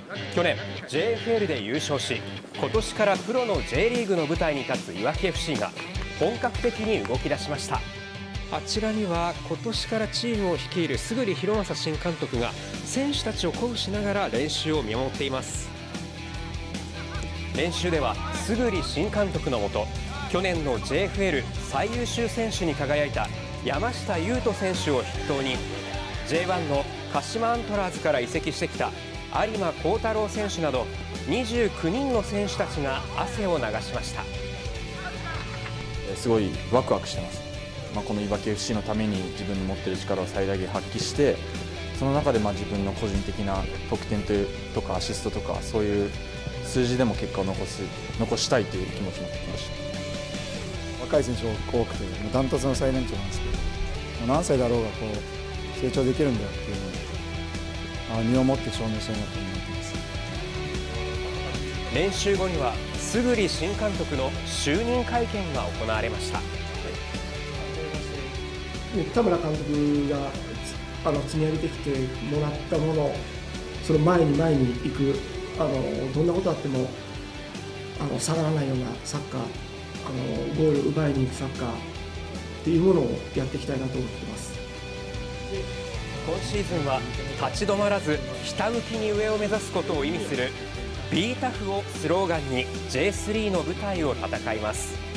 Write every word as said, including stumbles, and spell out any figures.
去年 ジェイエフエル で優勝し、今年からプロの J リーグの舞台に立ついわき エフシー が本格的に動き出しました。あちらには今年からチームを率いる菅利博正新監督が選手たちを鼓舞しながら練習を見守っています。練習では菅利新監督のもと、去年の ジェイエフエル 最優秀選手に輝いた山下雄斗選手を筆頭に ジェイワン の鹿島アントラーズから移籍してきた有馬航太郎選手などにじゅうきゅうにんの選手たちが汗を流しました。 すごいワクワクしてます。まあ、このいわき エフシー のために自分の持っている力を最大限発揮して、その中でまあ自分の個人的な得点というとかアシストとかそういう数字でも結果を残す残したいという気持ちを持ってきました。 若い選手が多くて、もうダントツの最年長なんですけど、もう何歳だろうがこう成長できるんだよっていうのを身をもって証明したいなと思っています。 練習後には菅利新監督の就任会見が行われました。 田村監督があの積み上げてきてもらったもの、その前に前に行く、あのどんなことあってもあの下がらないようなサッカー、あのゴールを奪いに行くサッカーっていうものをやっていきたいなと思っています。 今シーズンは立ち止まらずひたむきに上を目指すことを意味する ビータフ をスローガンに ジェイスリー の舞台を戦います。